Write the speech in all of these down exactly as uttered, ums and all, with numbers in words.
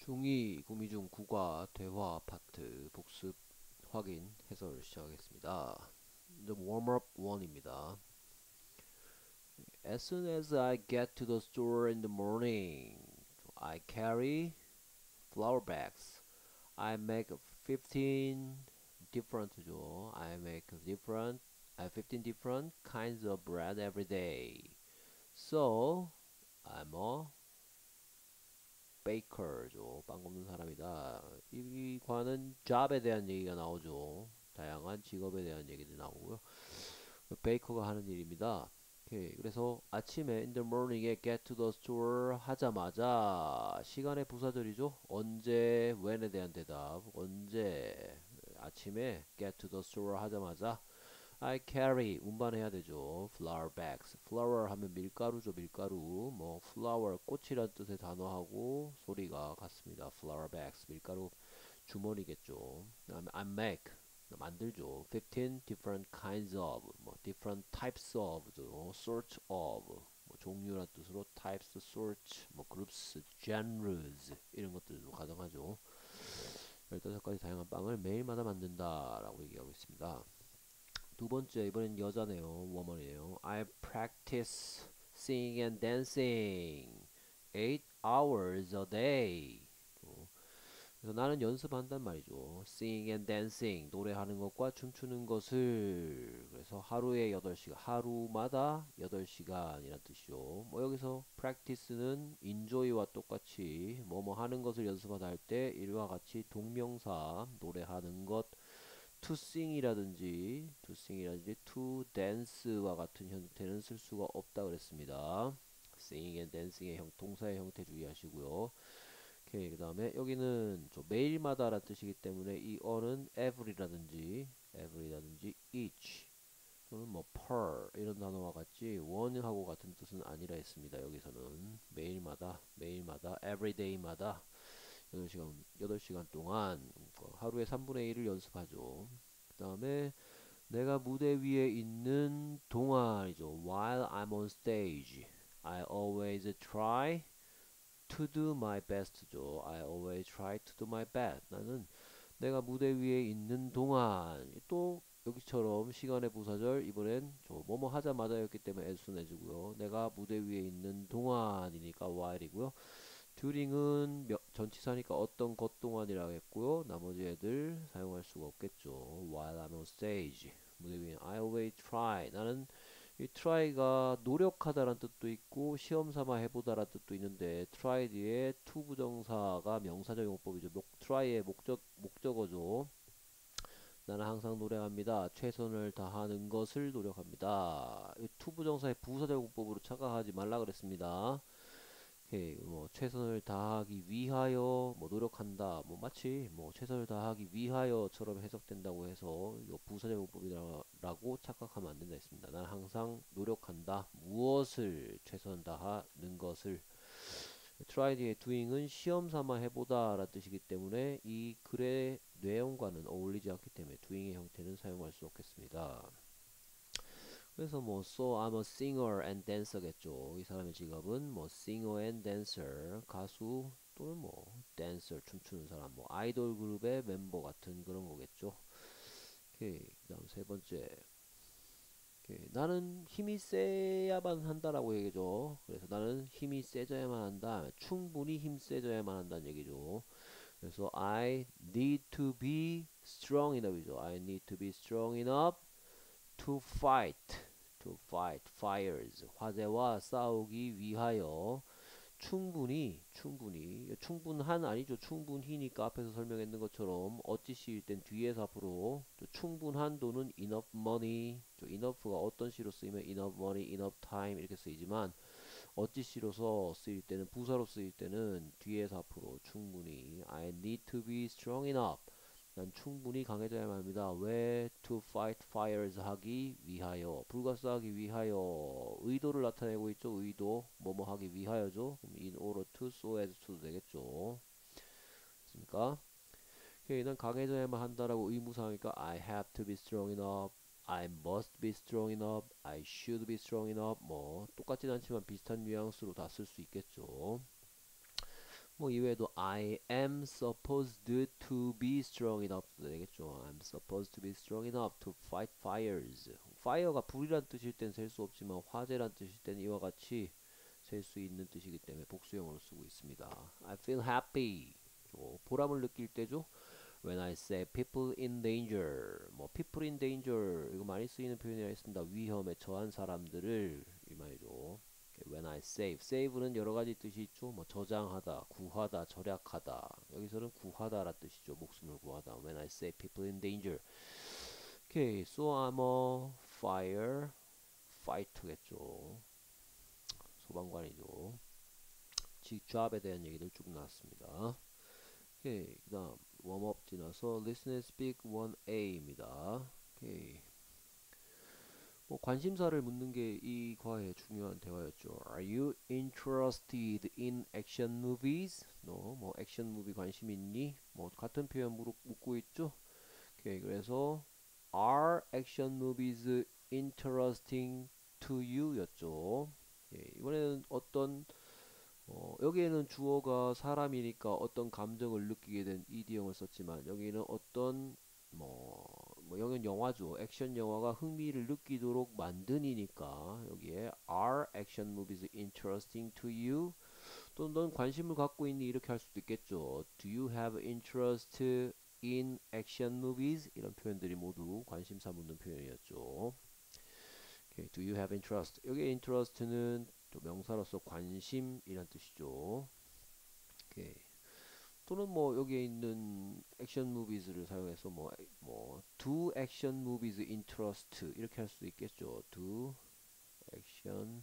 중이 구미중 국어 대화 파트 복습 확인 해설 시작하겠습니다. The warm-up 일입니다. As soon as I get to the store in the morning, I carry flour bags. I make fifteen different I make different uh, fifteen different kinds of bread every day. So I'm a baker죠. 빵 굽는 사람이다. 이 과는 job에 대한 얘기가 나오죠. 다양한 직업에 대한 얘기도 나오고요. 베이커가 하는 일입니다. 오케이. 그래서 아침에 in the morning에 get to the store 하자마자 시간의 부사절이죠. 언제, when에 대한 대답. 언제 아침에 get to the store 하자마자 I carry 운반해야 되죠. flour bags. flour 하면 밀가루죠. 밀가루. 뭐 flower 꽃이란 뜻의 단어하고 소리가 같습니다. flour bags 밀가루 주머니겠죠. 그다음에 I make 만들죠. fifteen different kinds of 뭐 different types of죠. sort of 뭐 종류란 뜻으로 types, sort, 뭐 groups, genres 이런 것들도 가능하죠. 열다섯 가지 다양한 빵을 매일마다 만든다라고 얘기하고 있습니다. 두 번째 이번엔 여자네요. woman이에요. I practice singing and dancing eight hours a day. 어, 그래서 나는 연습한단 말이죠. singing and dancing 노래하는 것과 춤추는 것을 그래서 하루에 여덟 시간 하루마다 여덟 시간이란 뜻이죠. 뭐 여기서 practice는 enjoy와 똑같이 뭐뭐 하는 것을 연습하다 할 때 이와 같이 동명사 노래하는 것 to sing이라든지 to sing이라든지 to dance와 같은 형태는 쓸 수가 없다 그랬습니다. singing and dancing의 형, 동사의 형태 주의하시고요. 오케이. 그 다음에 여기는 저 매일마다 라는 뜻이기 때문에 이 어는 every라든지 every라든지 each 또는 뭐 per 이런 단어와 같이 one하고 같은 뜻은 아니라 했습니다. 여기서는 매일마다 매일마다 everyday마다 여덟 시간 여덟 시간 동안 하루에 삼분의 일을 연습하죠. 그 다음에 내가 무대 위에 있는 동안이죠. While I'm on stage, I always try to do my best죠. I always try to do my best. 나는 내가 무대 위에 있는 동안 또 여기처럼 시간의 부사절 이번엔 저 뭐뭐 하자마자였기 때문에 as soon as고요. 내가 무대 위에 있는 동안이니까 while이고요. during은 전치사니까 어떤 것 동안이라고 했고요. 나머지 애들 사용할 수가 없겠죠. while I'm on stage 무대 위에 I always try 나는 이 try가 노력하다라는 뜻도 있고 시험 삼아 해보다라는 뜻도 있는데 try 뒤에 to 부정사가 명사적 용법이죠. 목, try의 목적, 목적어죠. 나는 항상 노력합니다. 최선을 다하는 것을 노력합니다. 이 to 부정사의 부사적 용법으로 착각하지 말라 그랬습니다. 오케이, 뭐 최선을 다하기 위하여 뭐 노력한다 뭐 마치 뭐 최선을 다하기 위하여처럼 해석된다고 해서 이거 부사적 용법이라고 착각하면 안 된다 했습니다. 난 항상 노력한다. 무엇을 최선 다하는 것을 try의 doing은 시험 삼아 해보다 라는 뜻이기 때문에 이 글의 내용과는 어울리지 않기 때문에 doing의 형태는 사용할 수 없겠습니다. 그래서 뭐 so I'm a singer and dancer겠죠. 이 사람의 직업은 뭐 singer and dancer 가수 또는 뭐 dancer 춤추는 사람 뭐 아이돌 그룹의 멤버 같은 그런 거겠죠. 오케이. 그다음 세 번째. 오케이. 나는 힘이 세야만 한다라고 얘기죠. 그래서 나는 힘이 세져야만 한다. 충분히 힘 세져야만 한다는 얘기죠. 그래서 I need to be strong enough이죠. I need to be strong enough to fight. to fight fires 화재와 싸우기 위하여 충분히 충분히 충분한 아니죠. 충분히니까 앞에서 설명했는 것처럼 어찌시일 땐 뒤에서 앞으로 충분한 돈은 enough money enough가 어떤 시로 쓰이면 enough money, enough time 이렇게 쓰이지만 어찌시로서 쓰일 때는 부사로 쓰일 때는 뒤에서 앞으로 충분히 I need to be strong enough 난 충분히 강해져야만 합니다. 왜? To fight fires 하기 위하여 불가사하기 위하여 의도를 나타내고 있죠. 의도 뭐뭐 하기 위하여죠. 그럼 in order to so as to 되겠죠. 됐습니까? 오케이, 난 강해져야만 한다라고 의무사항이니까 I have to be strong enough I must be strong enough I should be strong enough 뭐 똑같진 않지만 비슷한 뉘앙스로 다 쓸 수 있겠죠. 뭐 이외에도 I am supposed to be strong enough도 되겠죠. I'm supposed to be strong enough to fight fires. fire가 불이란 뜻일 땐 셀 수 없지만 화재란 뜻일 땐 이와 같이 셀 수 있는 뜻이기 때문에 복수형으로 쓰고 있습니다. I feel happy. 죠. 보람을 느낄 때죠. When I say people in danger, 뭐 people in danger 이거 많이 쓰이는 표현이라 했습니다. 위험에 처한 사람들을 이 말이죠. When I save, save는 여러 가지 뜻이 있죠. 뭐 저장하다, 구하다, 절약하다. 여기서는 구하다라 뜻이죠. 목숨을 구하다. When I save people in danger. Okay, so I'm a fire fighter겠죠. 소방관이죠. 직접에 대한 얘기들 쭉 나왔습니다. 오케이, 그 다음 웜업 지나서 Listen and Speak 원 에이입니다. 오케이. 뭐 관심사를 묻는 게 이 과의 중요한 대화였죠. Are you interested in action movies? 너 뭐 액션 무비 관심 있니? 뭐 같은 표현 물, 묻고 있죠. 오케이, 그래서 Are action movies interesting to you? 였죠. 예, 이번에는 어떤 어, 여기에는 주어가 사람이니까 어떤 감정을 느끼게 된 이디형을 썼지만 여기는 어떤 뭐, 뭐 여기는 영화죠. 액션 영화가 흥미를 느끼도록 만드니까 여기에 Are action movies interesting to you? 또는 넌 관심을 갖고 있니? 이렇게 할 수도 있겠죠. Do you have interest in action movies? 이런 표현들이 모두 관심사 묻는 표현이었죠. Okay, do you have interest? 여기 interest는 또 명사로서 관심이란 뜻이죠. 오케이. 또는 뭐 여기에 있는 액션 무비즈를 사용해서 뭐, 뭐 do action movies interest 이렇게 할 수도 있겠죠. do action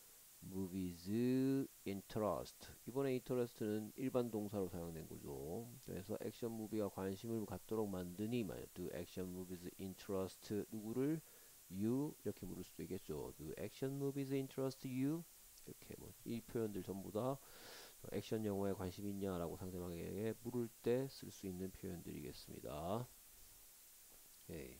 movies interest. 이번에 interest는 일반 동사로 사용된 거죠. 그래서 액션 무비가 관심을 갖도록 만드니 말이야. do action movies interest 누구를 you 이렇게 물을 수도 있겠죠. do action movies interest you? 이렇게 뭐 이 표현들 전부 다 액션 영화에 관심 있냐라고 상대방에게 물을 때 쓸 수 있는 표현들이겠습니다. 오케이.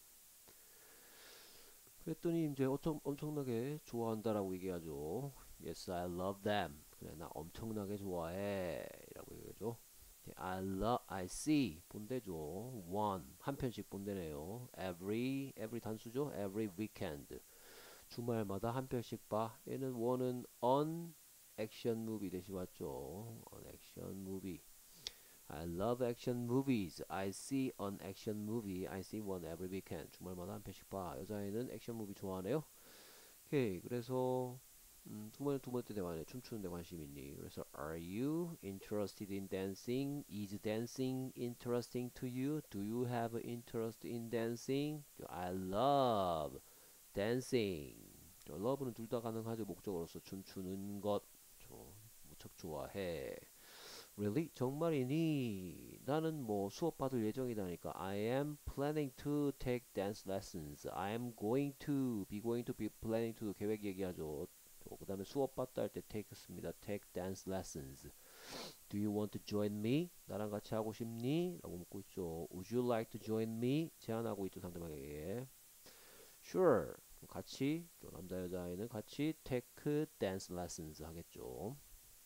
그랬더니 이제 엄청, 엄청나게 좋아한다라고 얘기하죠. Yes, I love them. 그래, 나 엄청나게 좋아해. 라고 얘기하죠. I love, I see. 본대죠. one. 한 편씩 본대네요. Every, every 단수죠. Every weekend. 주말마다 한 편씩 봐. 얘는 one은 on action movie 대신 왔죠. on action movie. I love action movies. I see an action movie. I see one every weekend. 주말마다 한 편씩 봐. 여자애는 액션 무비 좋아하네요. 오케이. 그래서 음, 두 번째 두 번째 대화네. 춤추는 데 관심 있니? 그래서 Are you interested in dancing? Is dancing interesting to you? Do you have interest in dancing? I love dancing. love는 둘 다 가능하죠. 목적어로서 춤추는 것. 저, 무척 좋아해. Really? 정말이니? 나는 뭐 수업 받을 예정이다니까. I am planning to take dance lessons. I am going to, be going to, be planning to 계획 얘기하죠. 그 다음에 수업 받다 할 때 take 씁니다. take dance lessons. Do you want to join me? 나랑 같이 하고 싶니? 라고 묻고 있죠. Would you like to join me? 제안하고 있죠, 상대방에게. Sure. 같이, 남자 여자아이는 같이 take dance lessons 하겠죠.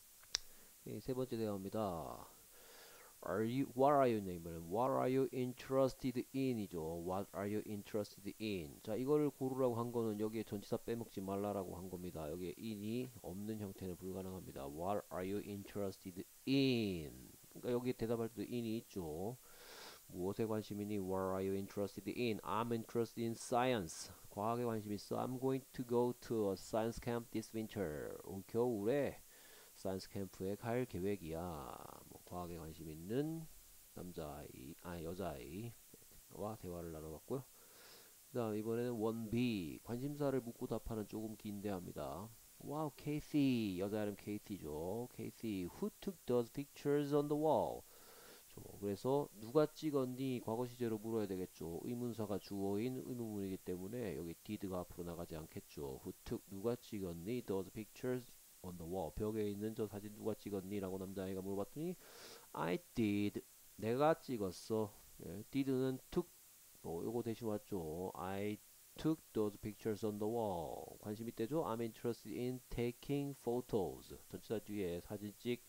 예, 세 번째 대화입니다. Are you, what are you neighbor? What are you interested in이죠. What are you interested in? 자, 이거를 고르라고 한 거는 여기에 전치사 빼먹지 말라라고 한 겁니다. 여기에 in이 없는 형태는 불가능합니다. What are you interested in? 그러니까 여기 대답할 때도 in이 있죠. 무엇에 관심이니? What are you interested in? I'm interested in science. 과학에 관심 있어. I'm going to go to a science camp this winter. 올 겨울에 사이언스 캠프에 갈 계획이야. 뭐 과학에 관심 있는 남자아이, 아 여자아이와 대화를 나눠봤고요. 그 다음 이번에는 원 비 관심사를 묻고 답하는 조금 긴 대화입니다. 와우, 케이시 여자 이름 케이티죠. 케이시 who took those pictures on the wall? 그래서 누가 찍었니? 과거 시제로 물어야 되겠죠. 의문사가 주어인 의문문이기 때문에 여기 did가 앞으로 나가지 않겠죠. who took 누가 찍었니? those pictures on the wall 벽에 있는 저 사진 누가 찍었니? 라고 남자아이가 물어봤더니 I did 내가 찍었어. 예, did는 took 어, 요거 대신 왔죠. I took those pictures on the wall 관심 있대죠. I'm interested in taking photos 전치사 뒤에 사진 찍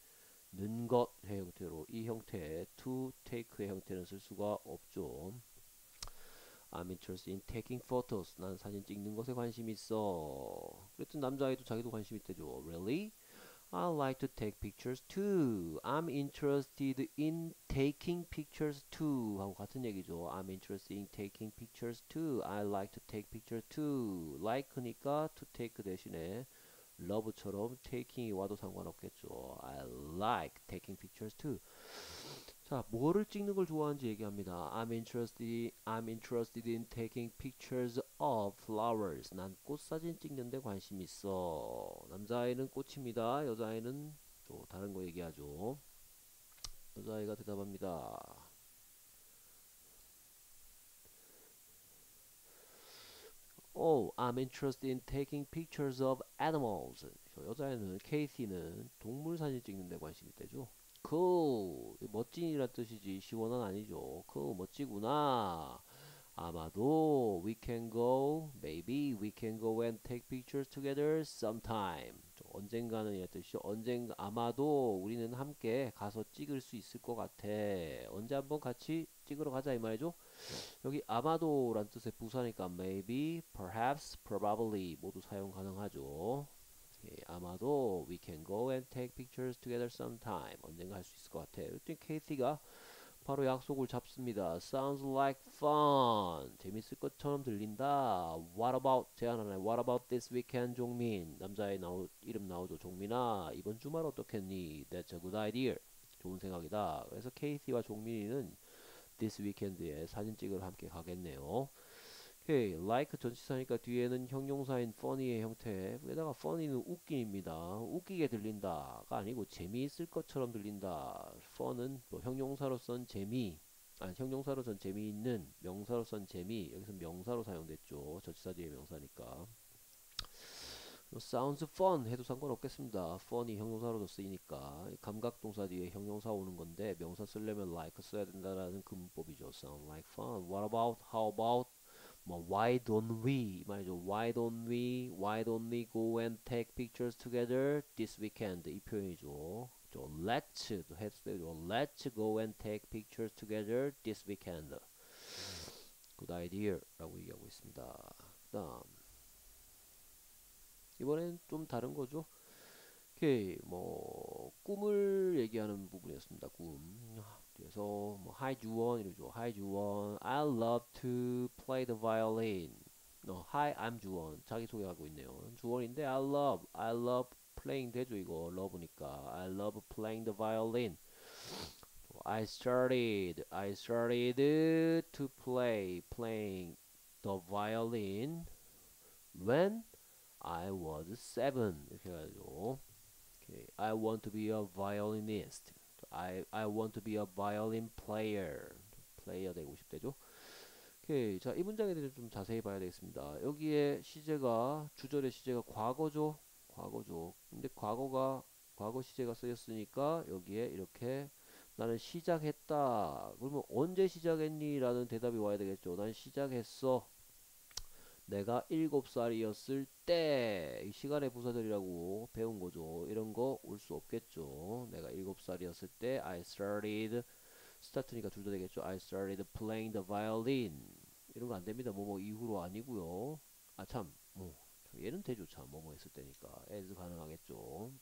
는 것의 형태로 이 형태 to take의 형태는 쓸 수가 없죠. I'm interested in taking photos. 난 사진 찍는 것에 관심이 있어. 그랬더니 남자아이도 자기도 관심 있대죠. Really? I like to take pictures too. I'm interested in taking pictures too. 하고 같은 얘기죠. I'm interested in taking pictures too. I like to take pictures too. like니까 to take 대신에 love처럼 taking이 와도 상관없겠죠. I like taking pictures too. 자, 뭐를 찍는 걸 좋아하는지 얘기합니다. I'm interested, I'm interested in taking pictures of flowers. 난 꽃사진 찍는데 관심 있어. 남자아이는 꽃입니다. 여자아이는 또 다른 거 얘기하죠. 여자아이가 대답합니다. Oh, I'm interested in taking pictures of animals. 여자애는 케이티는 동물 사진 찍는데 관심 있대죠. Cool. 멋진이란 뜻이지 시원한 아니죠. Cool. 멋지구나. 아마도 we can go, maybe we can go and take pictures together sometime. 언젠가는 이란 뜻이죠. 언젠가 아마도 우리는 함께 가서 찍을 수 있을 것 같아. 언제 한번 같이 찍으러 가자 이 말이죠. 여기 아마도란 뜻의 부사니까 maybe, perhaps, probably 모두 사용 가능하죠. 예, 아마도 we can go and take pictures together sometime. 언젠가 할 수 있을 것 같아. 그랬더니 케이티가 바로 약속을 잡습니다. Sounds like fun. 재밌을 것처럼 들린다. What about 제안하네. What about this weekend, 종민? 남자의 나오, 이름 나오죠. 종민아, 이번 주말 어떻겠니? That's a good idea. 좋은 생각이다. 그래서 케이티와 종민이는 this weekend에 사진 찍으러 함께 가겠네요. 오케이, like 전치사니까 뒤에는 형용사인 funny의 형태. 게다가 funny는 웃긴입니다. 웃기게 들린다가 아니고 재미있을 것처럼 들린다. fun은 뭐 형용사로 쓴 재미, 아니 형용사로 쓴 재미있는, 명사로 쓴 재미. 여기서 명사로 사용됐죠. 전치사 뒤에 명사니까. sounds fun 해도 상관없겠습니다. fun이 형용사로도 쓰이니까 감각동사 뒤에 형용사 오는 건데 명사 쓰려면 like 써야 된다라는 그 문법이죠. sound like fun. What about? How about? 뭐 why don't we 말이죠. Why don't we? Why don't we go and take pictures together this weekend? 이 표현이죠. Let's 해도 되죠. Let's go and take pictures together this weekend. Good idea라고 얘기하고 있습니다. 그다음 이번엔 좀 다른 거죠. 오케이, 뭐 꿈을 얘기하는 부분이었습니다. 꿈. 그래서 뭐 Hi 주원 이러죠. Hi 주원, I love to play the violin. 어, Hi, I'm 주원. 자기 소개하고 있네요. 주원인데 I love, I love playing 되죠. 이거 love니까 I love playing the violin. I started, I started to play, playing the violin when I was seven. 이렇게 해가지고 okay. I want to be a violinist. I, I want to be a violin player. 플레이어 되고 싶대죠. 오케이. 자, 이 문장에 대해서 좀 자세히 봐야 되겠습니다. 여기에 시제가, 주절의 시제가 과거죠. 과거죠. 근데 과거가, 과거 시제가 쓰였으니까 여기에 이렇게 나는 시작했다. 그러면 언제 시작했니? 라는 대답이 와야 되겠죠. 난 시작했어. 내가 일곱 살이었을 때, 이 시간의 부사절이라고 배운 거죠. 이런 거 올 수 없겠죠. 내가 일곱 살이었을 때 I started, 스타트니까 둘 다 되겠죠. I started playing the violin. 이런 거 안 됩니다. 뭐뭐 이후로 아니고요. 아 참, 뭐 얘는 되죠. 참, 뭐뭐 했을 때니까 as 가능하겠죠.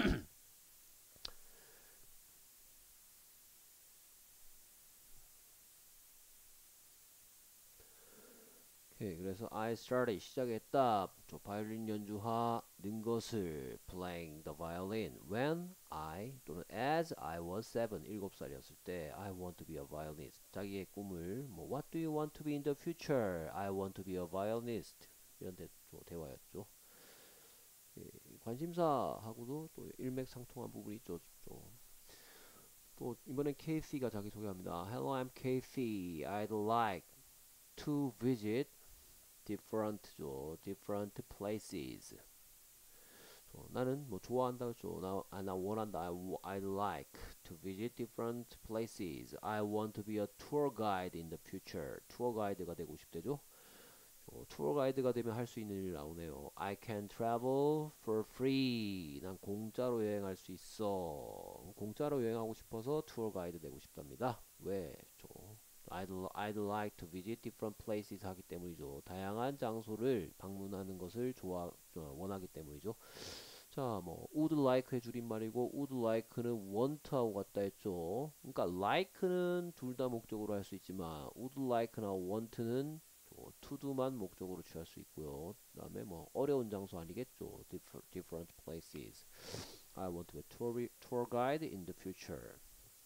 오케이, 그래서 I started 시작했다. 저 바이올린 연주하는 것을 playing the violin when I 또는 as I was seven 일곱 살이었을 때 I want to be a violinist. 자기의 꿈을 뭐 What do you want to be in the future? I want to be a violinist. 이런 대, 대화였죠. 예, 관심사하고도 또 일맥상통한 부분이 있죠. 좀. 또 이번엔 케이씨가 자기 소개합니다. Hello, I'm Casey. I'd like to visit different죠. different places. 어, 나는 뭐 좋아한다 그죠. 나, 아, 나 원한다. I, I'd like to visit different places. I want to be a tour guide in the future. 투어 가이드가 되고 싶대죠. 어, 투어 가이드가 되면 할 수 있는 일 나오네요. I can travel for free. 난 공짜로 여행할 수 있어. 공짜로 여행하고 싶어서 투어 가이드 되고 싶답니다. 왜? 저 I'd, I'd like to visit different places 하기 때문이죠. 다양한 장소를 방문하는 것을 좋아 어, 원하기 때문이죠. 자, 뭐 would like의 줄임말이고 would like는 want하고 같다 했죠. 그러니까 like는 둘 다 목적으로 할 수 있지만 would like나 want는 어, to do만 목적으로 취할 수 있고요. 그 다음에 뭐 어려운 장소 아니겠죠. different, different places. I want to be a tour, tour guide in the future.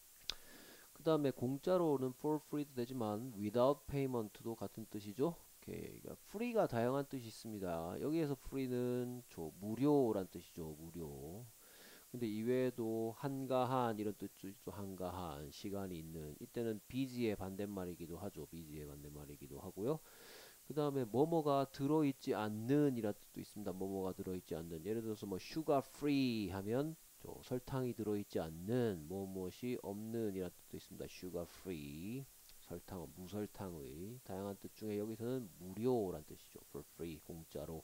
그 다음에 공짜로는 for free도 되지만 without payment도 같은 뜻이죠. 오케이. 그러니까 free가 다양한 뜻이 있습니다. 여기에서 free는 저 무료란 뜻이죠. 무료. 근데 이외에도 한가한 이런 뜻도 있죠. 한가한 시간이 있는 이때는 busy의 반대말이기도 하죠. busy의 반대말이기도 하고요. 그 다음에 뭐뭐가 들어있지 않는 이란 뜻도 있습니다. 뭐뭐가 들어있지 않는 예를 들어서 뭐 sugar free 하면 저 설탕이 들어있지 않는 뭐뭇이 없는 이란 뜻도 있습니다. sugar free 설탕 무설탕의 다양한 뜻 중에 여기서는 무료란 뜻이죠. for free 공짜로.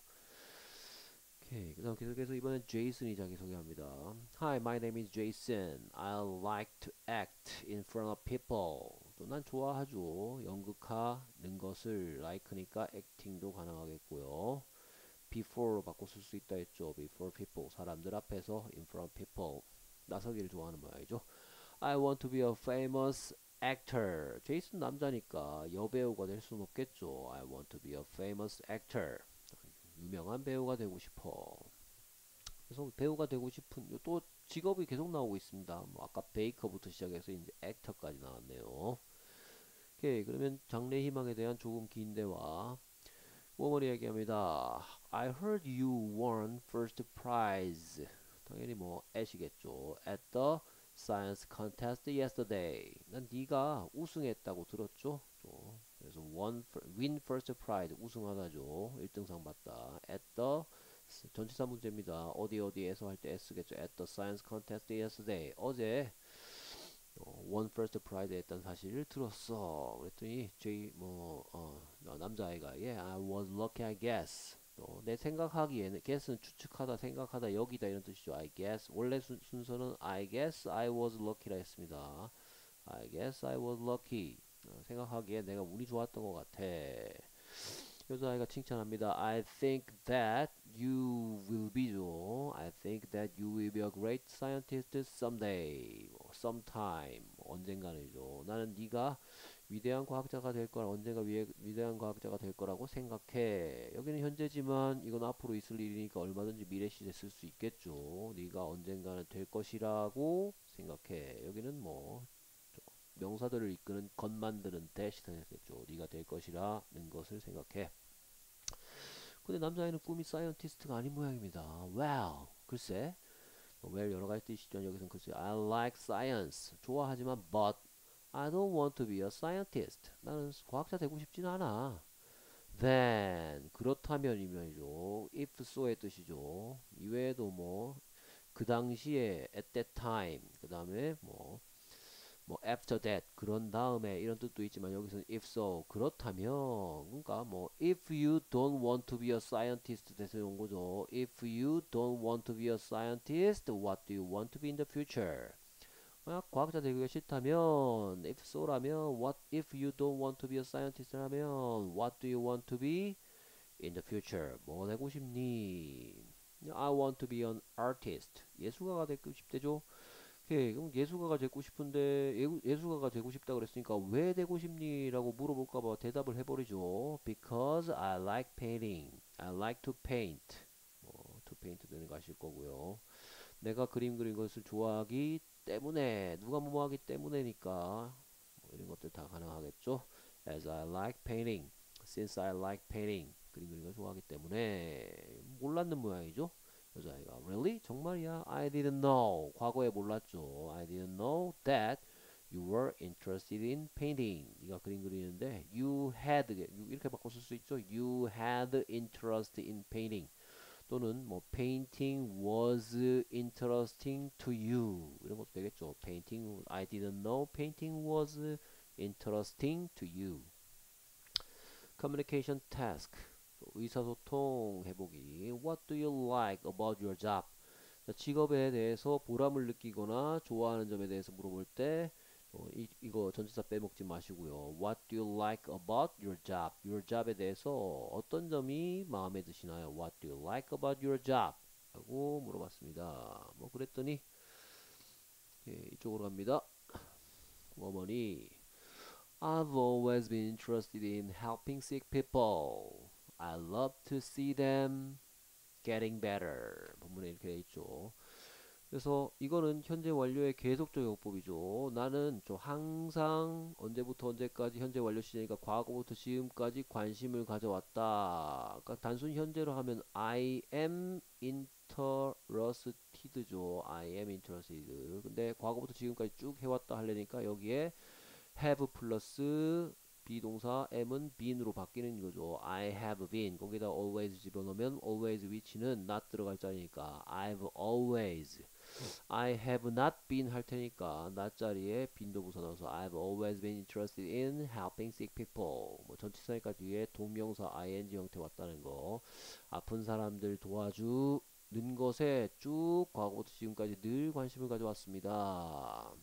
오케이. 그 다음 계속해서 이번엔 제이슨이 자기소개합니다. Hi, my name is Jason. I like to act in front of people. 또 난 좋아하죠. 연극하는 것을 like니까 acting도 가능하겠고요. before로 바꿔 쓸 수 있다 했죠. before people. 사람들 앞에서 in front of people. 나서기를 좋아하는 모양이죠. I want to be a famous actor. 제이슨 남자니까 여배우가 될 수는 없겠죠. I want to be a famous actor. 유명한 배우가 되고 싶어. 그래서 배우가 되고 싶은 또 직업이 계속 나오고 있습니다. 뭐 아까 베이커부터 시작해서 이제 액터까지 나왔네요. 오케이. 그러면 장래 희망에 대한 조금 긴 대화. 워먼이 얘기합니다. I heard you won first prize. 당연히 뭐 at이겠죠. At the science contest yesterday. 난 네가 우승했다고 들었죠. 그래서 won, win first prize 우승하다죠. 일 등상 받다. At the 전치사 문제입니다. 어디 어디에서 할 때 S겠죠. At the science contest yesterday. 어제 어, won first prize 했다는 사실을 들었어. 그랬더니 J 뭐 어, 남자아이가 yeah, I was lucky I guess. 또 내 생각하기에는 guess는 추측하다, 생각하다, 여기다 이런 뜻이죠. I guess 원래 순, 순서는 I guess I was lucky라 했습니다. I guess I was lucky. 어, 생각하기에 내가 운이 좋았던 것 같아. 여자아이가 칭찬합니다. I think that you will be죠. I think that you will be a great scientist someday. 뭐, sometime. 뭐, 언젠가는죠. 나는 네가 위대한 과학자가 될 거라 언젠가 위, 위대한 과학자가 될 거라고 생각해. 여기는 현재지만 이건 앞으로 있을 일이니까 얼마든지 미래 시제 쓸 수 있겠죠. 네가 언젠가는 될 것이라고 생각해. 여기는 뭐 명사들을 이끄는 것 만드는 대시가 되겠죠. 네가 될 것이라는 것을 생각해. 근데 남자애는 꿈이 사이언티스트가 아닌 모양입니다. Well, 글쎄, well 여러 가지 뜻이죠. 여기서는 글쎄, I like science. 좋아하지만 but I don't want to be a scientist. 나는 과학자 되고 싶진 않아. Then 그렇다면이면이죠. If so의 뜻이죠. 이외에도 뭐 그 당시에 at that time 그 다음에 뭐 뭐 after that 그런 다음에 이런 뜻도 있지만 여기서는 if so 그렇다면 그러니까 뭐 if you don't want to be a scientist 돼서 온 거죠. If you don't want to be a scientist, what do you want to be in the future? 만약 과학자 되기가 싫다면 if so라면 what if you don't want to be a scientist라면 what do you want to be in the future? 뭐 되고 싶니? I want to be an artist. 예술가가 되고 싶대죠. 오케이, 그럼 예술가가 되고 싶은데 예, 예술가가 되고 싶다 그랬으니까 왜 되고 싶니? 라고 물어볼까봐 대답을 해버리죠. Because I like painting. I like to paint. 뭐, to paint 되는 거 아실 거고요. 내가 그림 그리는 것을 좋아하기 때문에 누가 뭐뭐 하기 때문에니까 뭐 이런 것들 다 가능하겠죠. As I like painting. Since I like painting. 그림 그리는 걸 좋아하기 때문에 몰랐는 모양이죠. 여자아이가 Really? 정말이야? I didn't know. 과거에 몰랐죠. I didn't know that you were interested in painting. 네가 그림 그리는데 you had 이렇게 바꿔 쓸 수 있죠. You had interest in painting. 또는 뭐 painting was interesting to you. 이런 것도 되겠죠. Painting I didn't know painting was interesting to you. Communication task. 의사소통 해보기. What do you like about your job? 자, 직업에 대해서 보람을 느끼거나 좋아하는 점에 대해서 물어볼 때 어, 이, 이거 전치사 빼먹지 마시고요. What do you like about your job? Your job에 대해서 어떤 점이 마음에 드시나요? What do you like about your job? 라고 물어봤습니다. 뭐 그랬더니 예, 이쪽으로 갑니다. 어머니 I've always been interested in helping sick people. I love to see them getting better. 본문에 이렇게 돼 있죠. 그래서 이거는 현재 완료의 계속적 용법이죠. 나는 좀 항상 언제부터 언제까지 현재 완료 시제니까 과거부터 지금까지 관심을 가져왔다. 그러니까 단순 현재로 하면 I am interested죠. I am interested. 근데 과거부터 지금까지 쭉 해왔다 하려니까 여기에 have 플러스 비동사 am은 been으로 바뀌는 거죠. I have been 거기다 always 집어넣으면 always which는 not 들어갈 자리니까 I've always I have not been 할 테니까 not 자리에 been도 부사 넣어서 I've always been interested in helping sick people. 뭐 전치사니까 뒤에 동명사 ing 형태 왔다는 거. 아픈 사람들 도와주는 것에 쭉 과거부터 지금까지 늘 관심을 가져왔습니다.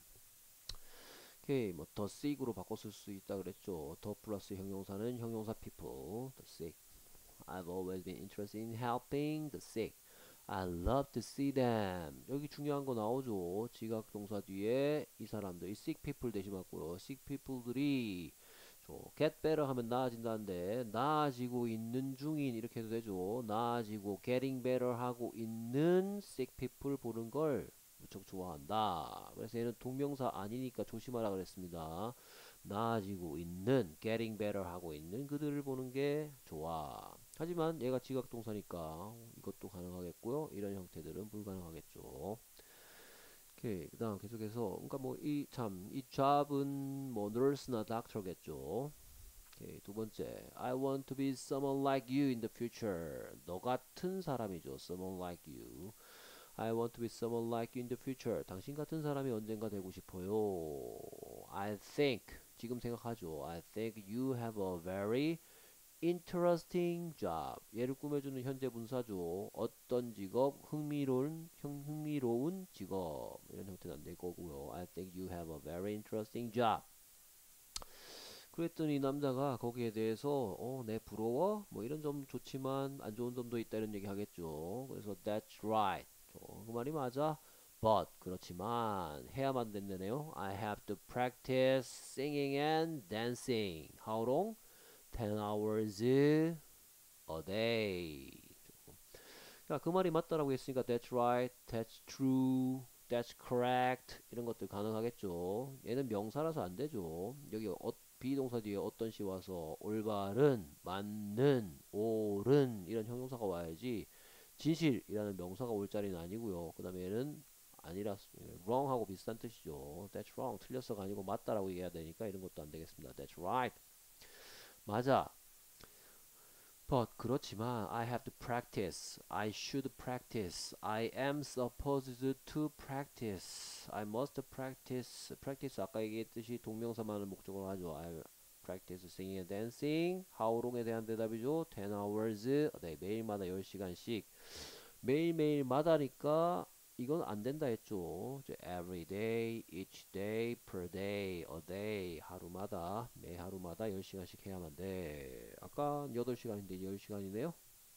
오케이, 뭐 더 sick으로 바꿔 쓸 수 있다 그랬죠. 더 플러스 형용사는 형용사 people, the sick. I've always been interested in helping the sick. I love to see them. 여기 중요한 거 나오죠. 지각 동사 뒤에 이 사람들, 이 sick people 대신 맞고요. sick people들이 저 get better 하면 나아진다는데 나아지고 있는 중인 이렇게 해도 되죠. 나아지고 getting better 하고 있는 sick people 보는 걸 무척 좋아한다. 그래서 얘는 동명사 아니니까 조심하라 그랬습니다. 나아지고 있는, getting better 하고 있는 그들을 보는 게 좋아. 하지만 얘가 지각동사니까 이것도 가능하겠고요. 이런 형태들은 불가능하겠죠. 오케이. 그 다음 계속해서, 그러니까 뭐 이 참, 이 job은 뭐 nurse나 doctor겠죠. 오케이. 두 번째, I want to be someone like you in the future. 너 같은 사람이죠. someone like you. I want to be someone like you in the future. 당신 같은 사람이 언젠가 되고 싶어요. I think, 지금 생각하죠. I think you have a very interesting job. 얘를 꾸며주는 현재 분사죠. 어떤 직업, 흥미로운, 형, 흥미로운 직업. 이런 형태는 안 될 거고요. I think you have a very interesting job. 그랬더니 남자가 거기에 대해서 어, 내 부러워? 뭐 이런 점 좋지만 안 좋은 점도 있다 이런 얘기 하겠죠. 그래서 that's right. 어, 그 말이 맞아. But 그렇지만 해야만 된다네요. I have to practice singing and dancing. How long? ten hours a day. 그러니까 그 말이 맞다라고 했으니까 that's right, that's true, that's correct 이런 것들 가능하겠죠. 얘는 명사라서 안 되죠. 여기 어, 비동사 뒤에 어떤 시 와서 올바른, 맞는, 옳은 이런 형용사가 와야지 진실이라는 명사가 올 자리는 아니고요. 그 다음에 얘는 아니라 wrong하고 비슷한 뜻이죠. That's wrong. 틀렸어가 아니고 맞다라고 얘기해야 되니까 이런 것도 안 되겠습니다. That's right. 맞아. But 그렇지만 I have to practice. I should practice. I am supposed to practice. I must practice. practice 아까 얘기했듯이 동명사만을 목적으로 하죠. I practice singing and dancing. How long에 대한 대답이죠. ten hours. 네, 매일마다 열 시간씩. 매일매일마다니까 이건 안 된다 했죠. every day, each day, per day, a day. 하루마다, 매 하루마다 열 시간씩 해야만 돼. 아까 여덟 시간인데 열 시간이네요.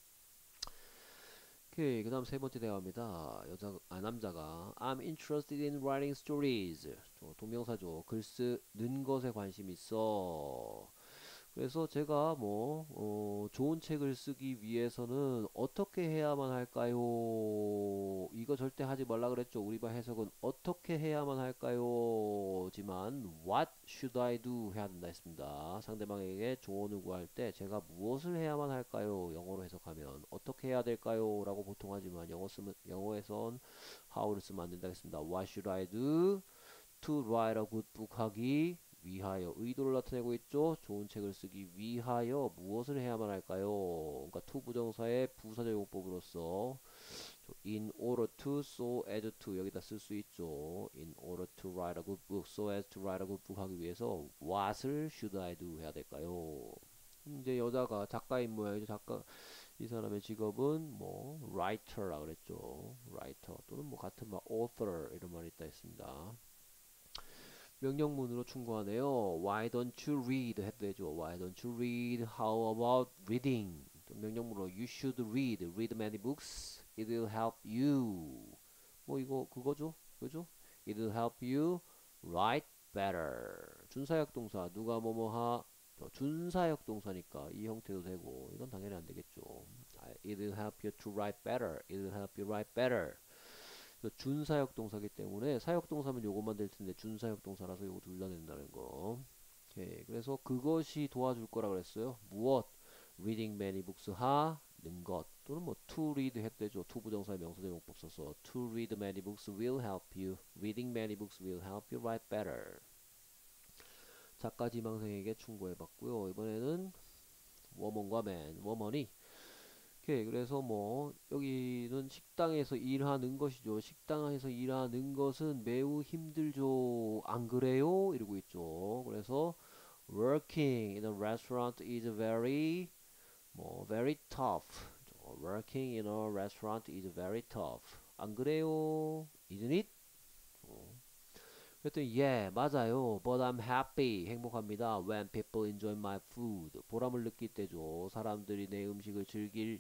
오케이. 그 다음 세 번째 대화입니다. 여자, 아, 남자가 I'm interested in writing stories. 동명사죠. 글 쓰는 것에 관심 있어. 그래서 제가 뭐 어, 좋은 책을 쓰기 위해서는 어떻게 해야만 할까요? 이거 절대 하지 말라 그랬죠. 우리 반 해석은 어떻게 해야만 할까요? 지만 what should I do 해야 된다 했습니다. 상대방에게 조언을 구할 때 제가 무엇을 해야만 할까요? 영어로 해석하면 어떻게 해야 될까요? 라고 보통 하지만 영어 쓰면 영어에선 how를 쓰면 안 된다 했습니다. What should I do to write a good book 하기 위하여 의도를 나타내고 있죠. 좋은 책을 쓰기 위하여 무엇을 해야만 할까요? 그러니까 to 부정사의 부사적 용법으로서 in order to, so as to 여기다 쓸 수 있죠. in order to write a good book, so as to write a good book 하기 위해서 what을 should I do 해야 될까요? 이제 여자가 작가인 모양이죠. 작가 이 사람의 직업은 뭐 writer라 그랬죠. writer 또는 뭐 같은 말 author 이런 말이 있다 했습니다. 명령문으로 충고하네요. Why don't you read 해도 되죠. Why don't you read? How about reading? 또 명령문으로 You should read. Read many books. It will help you. 뭐 이거 그거죠. 그죠? It will help you write better. 준사역 동사 누가 뭐뭐하 준사역 동사니까 이 형태도 되고 이건 당연히 안 되겠죠. It will help you to write better. It will help you write better. 준사역 동사기 때문에 사역 동사면 요것만 될 텐데 준사역 동사라서 요거 둘 다 된다는 거. 오케이. 그래서 그것이 도와줄 거라 그랬어요. 무엇? Reading many books 하는 것 또는 뭐 to read 해도 되죠. to 부정사의 명사대명법 써서 to read many books will help you. Reading many books will help you write better. 작가 지망생에게 충고해봤고요. 이번에는 워먼과 맨. 워먼이 오케이. 그래서 뭐 여기는 식당에서 일하는 것이죠. 식당에서 일하는 것은 매우 힘들죠. 안 그래요? 이러고 있죠. 그래서 working in a restaurant is very 뭐 very tough. working in a restaurant is very tough. 안 그래요? Isn't it? 어. 그랬더니 예, 맞아요. But I'm happy. 행복합니다. When people enjoy my food. 보람을 느낄 때죠. 사람들이 내 음식을 즐길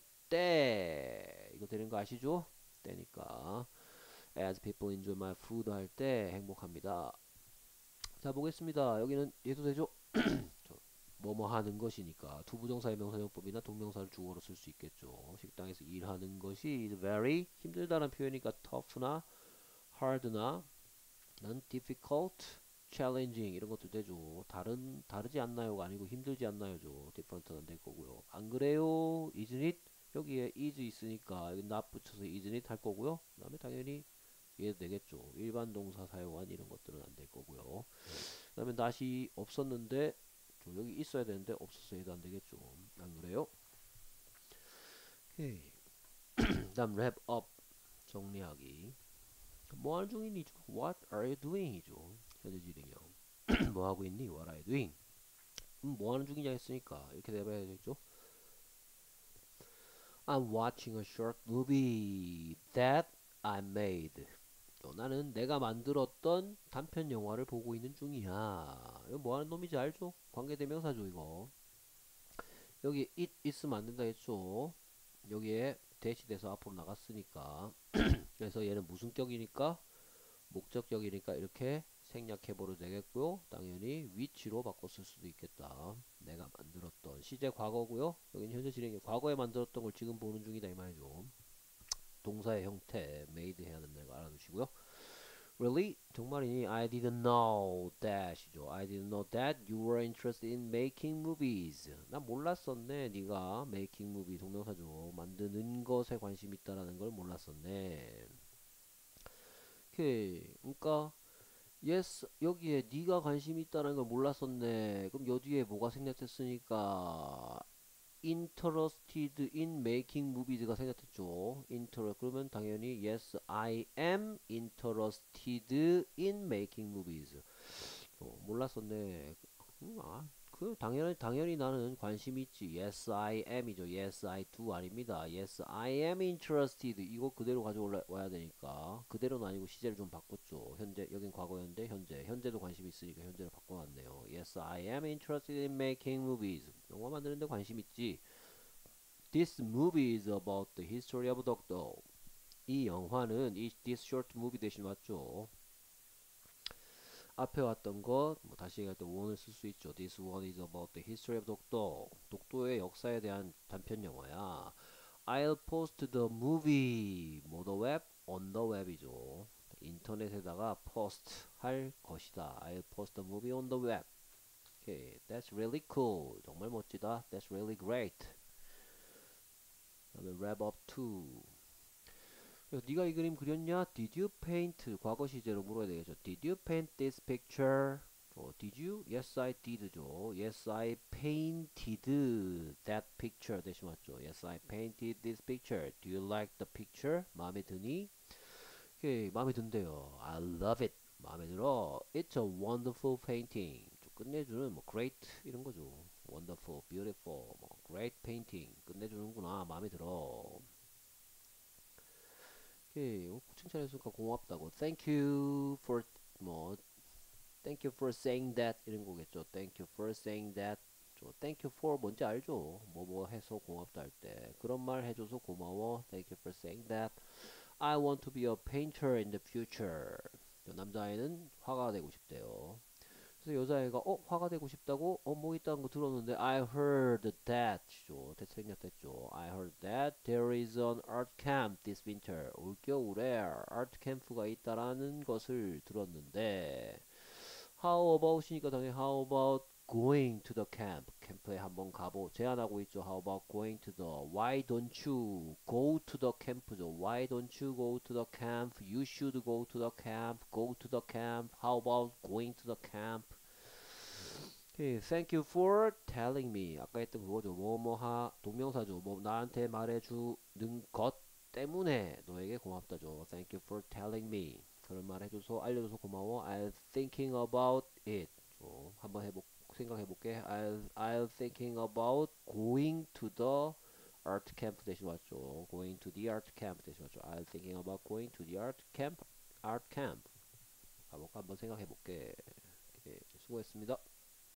때. 이거 되는 거 아시죠? 때니까. As people enjoy my food 할 때 행복합니다. 자, 보겠습니다. 여기는 얘도 되죠? 뭐뭐 하는 것이니까 투부정사의 명사용법이나 동명사를 주어로 쓸 수 있겠죠. 식당에서 일하는 것이 is very 힘들다는 표현이니까 tough나 hard나 난 difficult, challenging 이런 것도 되죠. 다른 다르지 않나요가 아니고 힘들지 않나요죠. different는 될 거고요. 안 그래요? isn't it? 여기에 is 있으니까 여기 not 붙여서 isn't it 할 거고요. 그 다음에 당연히 얘도 되겠죠. 일반 동사 사용한 이런 것들은 안 될 거고요. 그 다음에 not이 없었는데 여기 있어야 되는데 없어서 얘도 안 되겠죠. 안 그래요? 오케이. 그 다음 wrap up 정리하기. 뭐 하는 중이니죠? What are you doing? 이죠. 현재 진행형. 뭐 하고 있니? What are you doing? 음, 뭐 하는 중이냐 했으니까 이렇게 돼봐야 되겠죠? I'm watching a short movie that I made. 어, 나는 내가 만들었던 단편 영화를 보고 있는 중이야. 이거 뭐 하는 놈인지 알죠? 관계대명사죠, 이거. 여기 it 있으면 안 된다 했죠? 여기에 대시돼서 앞으로 나갔으니까. 그래서 얘는 무슨 격이니까? 목적격이니까 이렇게 생략해버려도 되겠고요. 당연히 위치로 바꿔 쓸 수도 있겠다. 내가 만들었던 시제 과거고요. 여기는 현재 진행형. 과거에 만들었던 걸 지금 보는 중이다 이 말이죠. 동사의 형태 made 해야 된다는 거 알아두시고요. Really? 정말이니? I didn't know that이죠. I didn't know that you were interested in making movies. 난 몰랐었네. 네가 making movie 동명사죠. 만드는 것에 관심 있다라는 걸 몰랐었네. 오케이. 그러니까 yes 여기에 네가 관심 있다는 걸 몰랐었네. 그럼 여 뒤에 뭐가 생략됐으니까 interested in making movies가 생략됐죠. inter 그러면 당연히 yes I am interested in making movies. 어, 몰랐었네. 음, 아, 그 당연히 당연히 나는 관심 있지. Yes I am이죠. Yes I do 아닙니다. Yes I am interested. 이거 그대로 가져와야 되니까 그대로는 아니고 시제를 좀 바꿨죠. 현재 여긴 과거였는데 현재 현재도 관심 있으니까 현재로 바꿔놨네요. Yes I am interested in making movies. 영화 만드는데 관심 있지. This movie is about the history of Doctor. 이 영화는 이 this short movie 대신 왔죠. 앞에 왔던 것, 뭐 다시 얘기할 때 원을 쓸 수 있죠. This one is about the history of 독도. 독도의 역사에 대한 단편 영화야. I'll post the movie, 뭐 the web, on the web이죠. 인터넷에다가 post 할 것이다. I'll post the movie on the web. Okay, that's really cool. 정말 멋지다. That's really great. 그다음에 wrap up to. 네가 이 그림 그렸냐? Did you paint? 과거 시제로 물어야 되겠죠. Did you paint this picture? 어, did you? Yes, I did죠. Yes, I painted that picture. 대신 맞죠. Yes, I painted this picture. Do you like the picture? 마음에 드니? 오케이, 마음에 든대요. I love it. 마음에 들어. It's a wonderful painting. 좀 끝내주는 뭐 great 이런 거죠. wonderful, beautiful, 뭐 great painting 끝내주는구나. 마음에 들어. 오케이. 어, 칭찬해주니까 고맙다고. Thank you for 뭐 Thank you for saying that 이런 거겠죠. Thank you for saying that. 저 Thank you for 뭔지 알죠? 뭐 뭐 해서 고맙다 할 때 그런 말 해줘서 고마워. Thank you for saying that. I want to be a painter in the future. 남자애는 화가가 되고 싶대요. 그래서 여자애가 어 화가 되고 싶다고 어 뭐 있다는 거 들었는데 I heard that 죠 대체 생략됐죠. I heard that there is an art camp this winter. 올겨울에 art camp가 있다라는 것을 들었는데 How about이니까 당연히 how about going to the camp? 캠프에 한번 가보 제안하고 있죠. How about going to the Why don't you go to the camp죠. Why don't you go to the camp? You should go to the camp. Go to the camp. How about going to the camp? Okay, thank you for telling me. 아까 했던 그거죠. 뭐뭐하 동명사죠. 뭐 나한테 말해주는 것 때문에 너에게 고맙다죠. Thank you for telling me. 그런 말 해줘서 알려줘서 고마워. I'll thinking about it. 어, 한번 해보 생각해볼게. I'll I'll thinking about going to the art camp 대신 왔죠. Going to the art camp 대신 왔죠. I'll thinking about going to the art camp. art camp. 가볼까? 한번 생각해볼게. 오케이, 수고했습니다.